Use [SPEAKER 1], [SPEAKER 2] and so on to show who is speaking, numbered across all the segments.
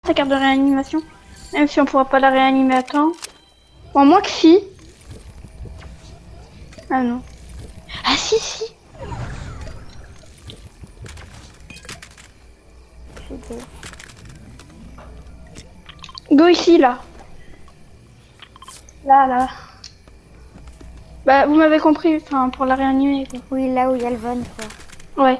[SPEAKER 1] ta carte de réanimation. Même si on pourra pas la réanimer à temps. Bon, moi que si. Ah non. Ah si, si. Go ici, là. Là. Bah, vous m'avez compris, enfin, pour la réanimer, quoi.
[SPEAKER 2] Oui, là où il y a le van, quoi.
[SPEAKER 1] Ouais.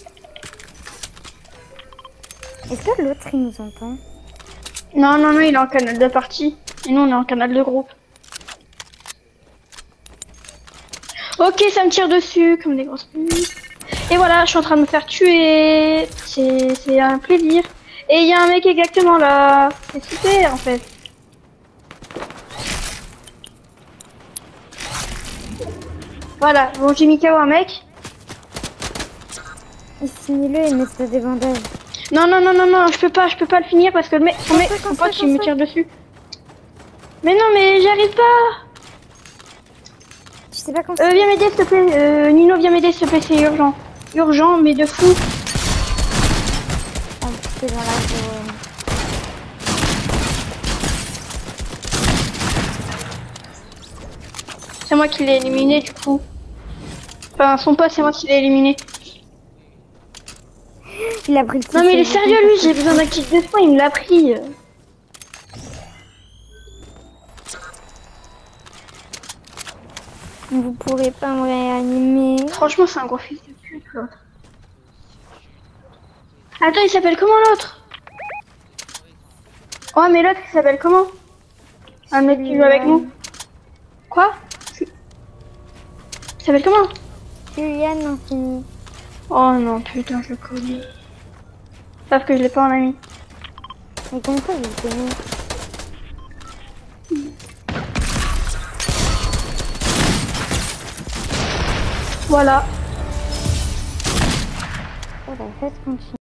[SPEAKER 2] Est-ce que l'autre, il nous entend?
[SPEAKER 1] Non, il est en canal de partie. Et nous, on est en canal de groupe. Ok, ça me tire dessus, comme des grosses putes. Et voilà, je suis en train de me faire tuer. C'est un plaisir. Et il y a un mec exactement là. C'est super, en fait. Voilà, bon, j'ai mis KO un mec.
[SPEAKER 2] Finis-le et mets-toi des bandages.
[SPEAKER 1] Non, je peux pas le finir parce que le mec, son pote, il me tire dessus. Mais non, mais j'arrive pas.
[SPEAKER 2] Tu sais pas comment
[SPEAKER 1] Viens m'aider, s'il te plaît. Nino, viens m'aider, s'il te plaît, c'est urgent. Urgent, mais de fou.
[SPEAKER 2] en plus c'est dans la zone.
[SPEAKER 1] C'est moi qui l'ai éliminé, du coup. Enfin, son pote, c'est moi qui l'ai éliminé.
[SPEAKER 2] Il a pris le
[SPEAKER 1] Non, mais il est sérieux, lui, j'ai besoin d'un kit de soin, il me l'a pris.
[SPEAKER 2] Vous pourrez pas me réanimer.
[SPEAKER 1] Franchement, c'est un gros fils de pute, l'autre. Attends, il s'appelle comment l'autre? Oh, mais l'autre, il s'appelle comment? Un mec qui joue avec nous. Quoi? Il s'appelle comment?
[SPEAKER 2] Julian Infini.
[SPEAKER 1] Oh non, putain, je le connais. Sauf que je l'ai pas en ami.
[SPEAKER 2] Mais comment ça, vous le connaissez?
[SPEAKER 1] Voilà.
[SPEAKER 2] Oh, la fête continue.